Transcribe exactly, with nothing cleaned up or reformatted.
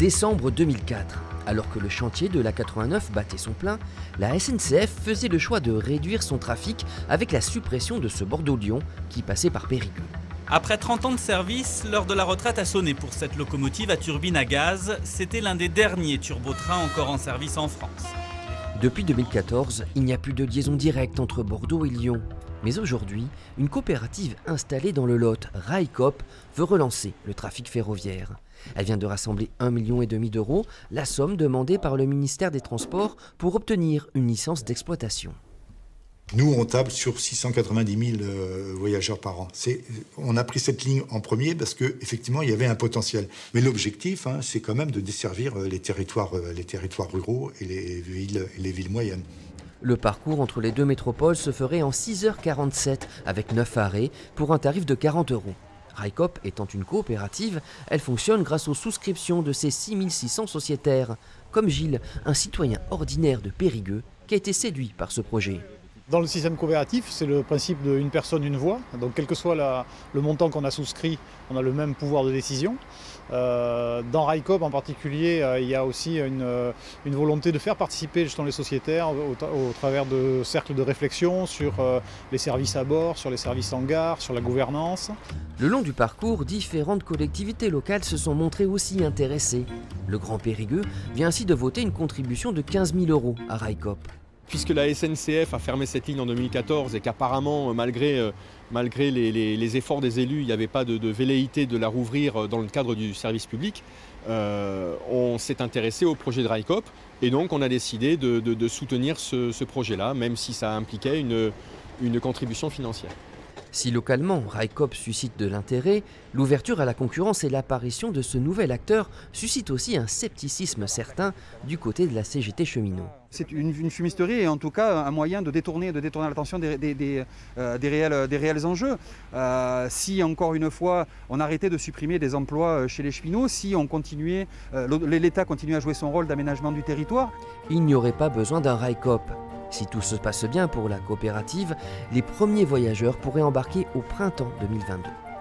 Décembre deux mille quatre. Alors que le chantier de l'A quatre-vingt-neuf battait son plein, la S N C F faisait le choix de réduire son trafic avec la suppression de ce Bordeaux-Lyon qui passait par Périgueux. Après trente ans de service, l'heure de la retraite a sonné pour cette locomotive à turbine à gaz. C'était l'un des derniers turbotrains encore en service en France. Depuis deux mille quatorze, il n'y a plus de liaison directe entre Bordeaux et Lyon. Mais aujourd'hui, une coopérative installée dans le Lot, Railcoop, veut relancer le trafic ferroviaire. Elle vient de rassembler un virgule cinq million d'euros, la somme demandée par le ministère des Transports pour obtenir une licence d'exploitation. Nous, on table sur six cent quatre-vingt-dix mille euh, voyageurs par an. On a pris cette ligne en premier parce qu'effectivement, il y avait un potentiel. Mais l'objectif, hein, c'est quand même de desservir les territoires, euh, les territoires ruraux et les villes, et les villes moyennes. Le parcours entre les deux métropoles se ferait en six heures quarante-sept avec neuf arrêts pour un tarif de quarante euros. Railcoop étant une coopérative, elle fonctionne grâce aux souscriptions de ses six mille six cents sociétaires, comme Gilles, un citoyen ordinaire de Périgueux qui a été séduit par ce projet. Dans le système coopératif, c'est le principe d'une personne, une voix. Donc quel que soit la, le montant qu'on a souscrit, on a le même pouvoir de décision. Euh, dans Railcoop en particulier, euh, il y a aussi une, une volonté de faire participer justement les sociétaires au, au travers de cercles de réflexion sur euh, les services à bord, sur les services en gare, sur la gouvernance. Le long du parcours, différentes collectivités locales se sont montrées aussi intéressées. Le Grand Périgueux vient ainsi de voter une contribution de quinze mille euros à Railcoop. Puisque la S N C F a fermé cette ligne en deux mille quatorze et qu'apparemment, malgré, euh, malgré les, les, les efforts des élus, il n'y avait pas de, de velléité de la rouvrir dans le cadre du service public, euh, on s'est intéressé au projet de Railcoop et donc on a décidé de, de, de soutenir ce, ce projet-là, même si ça impliquait une, une contribution financière. Si localement, Railcoop suscite de l'intérêt, l'ouverture à la concurrence et l'apparition de ce nouvel acteur suscitent aussi un scepticisme certain du côté de la C G T cheminot. C'est une, une fumisterie et en tout cas un moyen de détourner, de détourner l'attention des, des, des, euh, des, réels, des réels enjeux. Euh, si encore une fois on arrêtait de supprimer des emplois chez les cheminots, si on continuait, euh, l'État continuait à jouer son rôle d'aménagement du territoire. Il n'y aurait pas besoin d'un Railcoop. Si tout se passe bien pour la coopérative, les premiers voyageurs pourraient embarquer au printemps deux mille vingt-deux.